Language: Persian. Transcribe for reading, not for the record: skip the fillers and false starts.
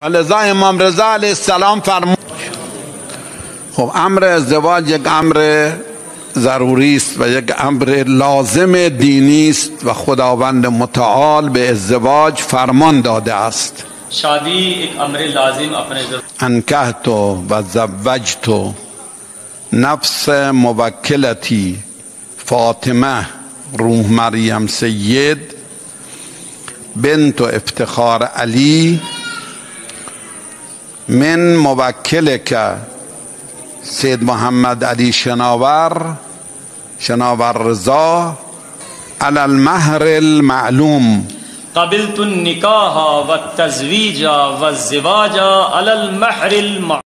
لذا امام رضا علیه السلام فرمود خب امر ازدواج یک امر ضروری است و یک امر لازم دینی است و خداوند متعال به ازدواج فرمان داده است. शादी एक अमर लाजिम अपने انکحت و زوجت نفس موکلتی فاطمه روح مریم سید بنت افتخار علی من موکلک سید محمد علی شناور رضا علی المهر المعلوم قبلت النکاح و التزویج و الزواج علی المهر